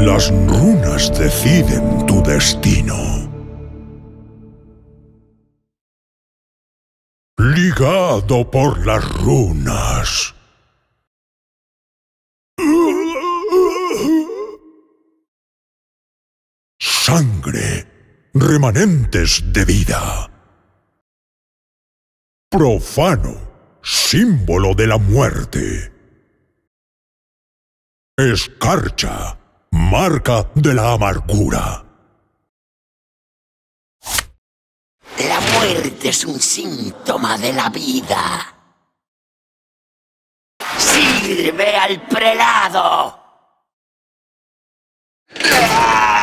Las runas deciden tu destino. Ligado por las runas. Sangre, remanentes de vida. Profano, símbolo de la muerte. Escarcha, marca de la amargura. La muerte es un síntoma de la vida. ¡Sirve al prelado! ¡Ah!